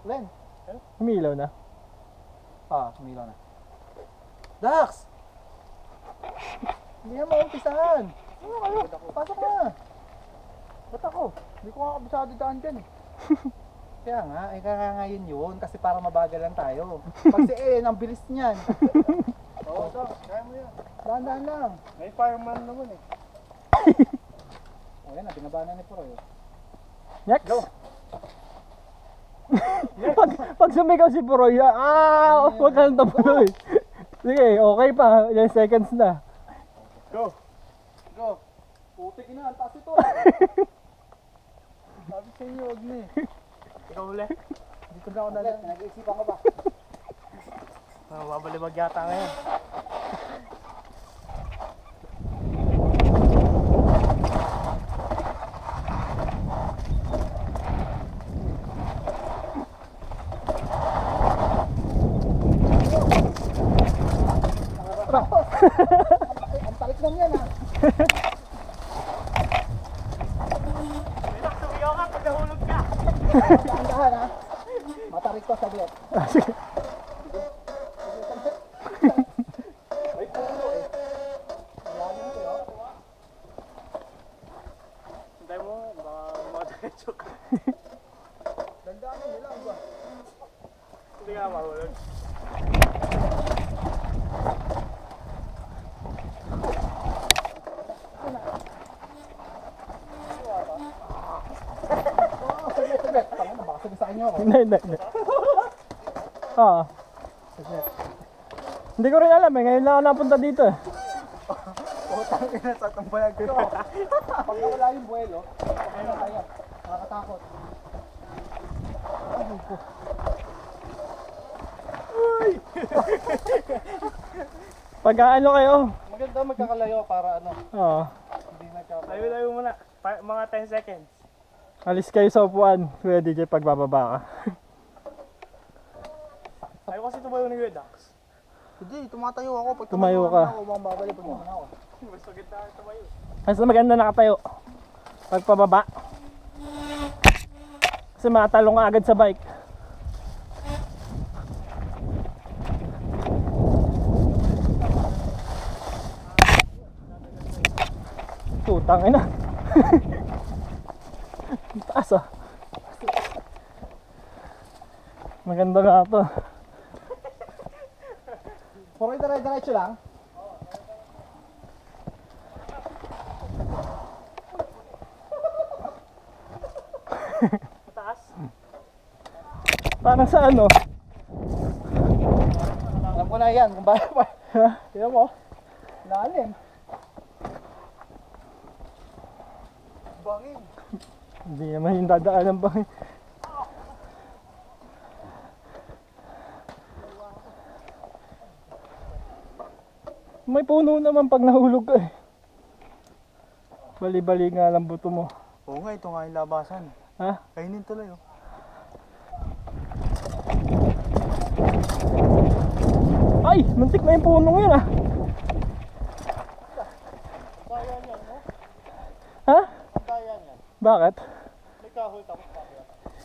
Len. Humilaw na. Humilaw na. Dax! Hindi na maumpisahan. Ano kayo? Pasok na. Ba't ako? Hindi ko nga kabisado daan dyan eh. Kaya nga, kaya ngayon yun. Kasi para mabagal lang tayo. Pag si Ellen, ang bilis niyan. Oo, kaya mo yan. Dahan-dahan lang. May fireman naman eh. O yan, binabana ni Poroy. Next! Go! pag sumigaw si Puroy, huwag ka nang tapuloy. Sige, okay pa. 10 seconds na. Go! Go! Putik na, ang taas ito. Sabi sa inyo, huwag na eh. Ikaw uli. Dito na ako na lang. Nag-iisipan ko ba? Mababalibag yata ngayon. Ang tarik lang yan ah. Sumigaw ka pag nahulog ka. Dahan-dahan ha. Matarik ko saglit. Sige. Ay puno eh. Malalim ko yun. Hintay mo, baka makadiretso ka. Dandaan nyo lang ba? Hindi ka mahulog. Saglit. Tama na, baka sagasaan nyo ako. Hindi. Hindi ko rin alam eh. Ngayon lang ako napunta dito eh. Putang ina sa tumbayag ko. Pag nawala yung buwelo, okay na tayo. Nakakatakot. Ay ko. Pag ano kayo? Maganda magkakalayo para ano. Oo. Hindi nagkakalayo. Layo-layo muna. Mga 10 seconds. Alis kayo sa upuan. Kuya DJ pagbababa ka. Ayaw kasi tumayo ni Dax. Hindi, tumatayo ako. Pag Tumayo ka. ako, babalik pag naman ako. Mas maganda ka tumayo. Mas maganda nakatayo. Pagpababa. Kasi makatalong ka agad sa bike. Putang ina. Taas ah. Maganda nga to. Poroy diretso lang. Mataas. Parang sa ano? Alam ko na yan. Kung bakit pa. Tignan mo. Lalim. Bangin. Hindi naman yung dadaanan ba? May puno naman pag nahulog ka eh. Bali-bali nga lang buto mo. Oo nga, ito nga yung labasan. Ha? Kainin tuloy oh. Ay! Muntik na yung punong yun ah! Kaya niyan, no? Ha? Kaya niyan. Bakit? May kahoy tapos kaya.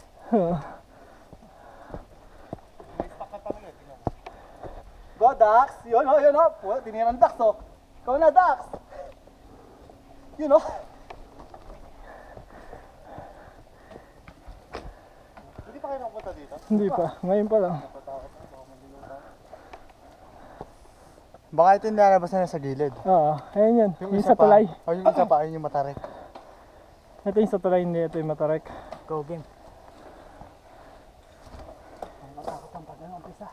May stock ka talaga, tingnan mo. Go, Dax! Yun o. Puwa, tiniran Dax oh. Ikaw na, Dax! Yun o. Hindi pa kayo nakapunta dito? Hindi pa. Ngayon pa lang. Baka ito yung lalabas na sa gilid. Oo. Ayun yun. Yung sa tulay. O yung isa pa, ayun yung matarik. Ito yung sa tulay. Hindi. Ito yung matarek. Go game. Matakot ang pag-umpisa.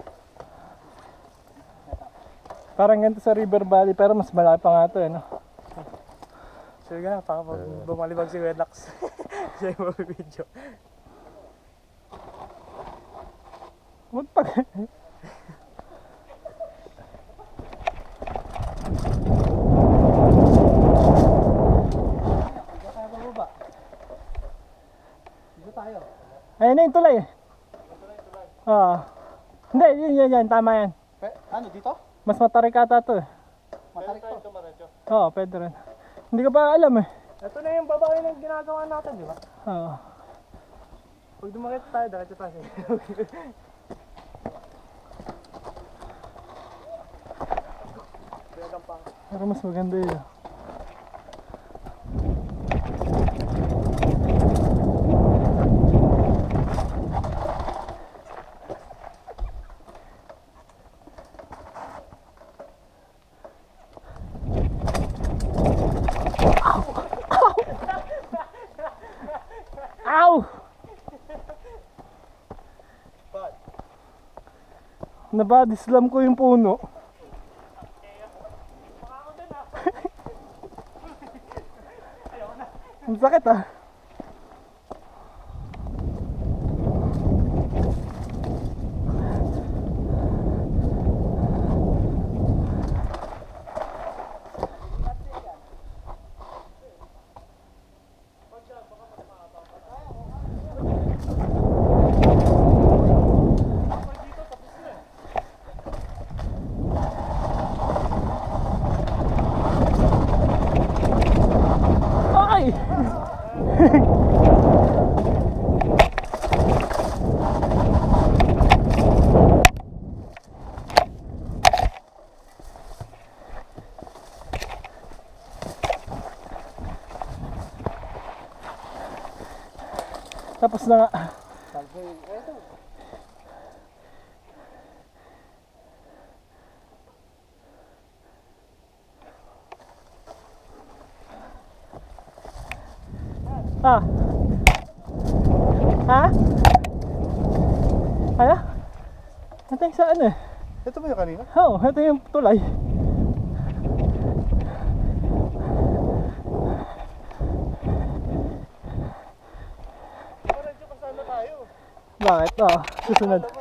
Parang ganito sa River Valley. Pero mas malaki pa nga ito eh. No? Sige na, baka pag bumalibag si Dax. Siya yung mag-video. Huwag pa. Dito tayo. Ayun na yung tulay eh. Oo. Hindi. Yan. Tama yan. Ano, dito? Mas matarik ata ito eh. Matarik to. Oo. Pwede rin. Hindi ko pa alam eh. Ito na yung babae na ginagawa natin, di ba? Oo. Pag dumakit tayo, diretso tayo. Pero mas maganda yun. Ow! Nabody slam ko yung puno. Ang sakit ah. Ay! Tapos na nga. Ah. Ha? Kaya? Ito yung saan eh. Ito ba yung kanina? Oo, ito yung tulay. Diretso pa sana tayo. Bakit? Oo, susunod.